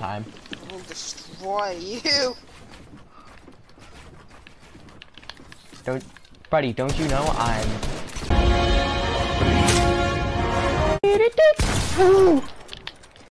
time. I will destroy you. Buddy, don't you know I'm...